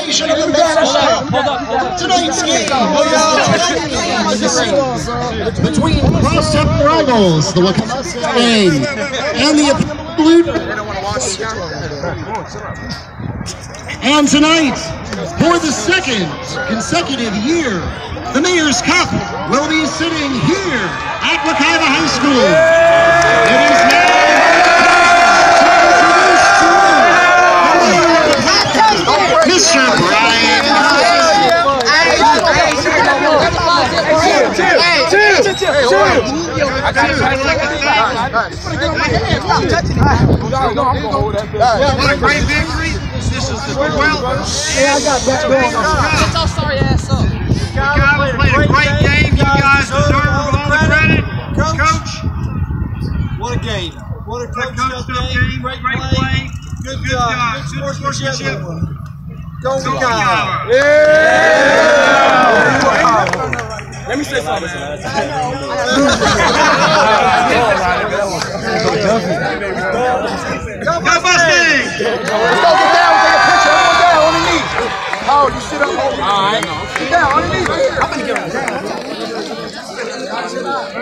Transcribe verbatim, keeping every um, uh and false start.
presentation of the Mayor's Cup. Tonight's game is between cross-town rivals, the Wacomico and the Blue. And tonight, for the second consecutive year, the Mayor's Cup will be sitting here at Wekiva High School. It is now Mister Brian. What a great victory. This is the twelfth. Hey, I got that going on. Get your sorry ass up. You guys played a great game. You guys deserve all the credit. Coach. What a game. What a Coach coach game. Great play. Good Good job. job. Good sportsmanship. Go Go Wekiva. Wekiva. Let me say something. Go Mustangs! Let's go get down, take a picture. Everyone down on the knees. Oh, you sit up. All right. Get down on the knees. I'm going to get him.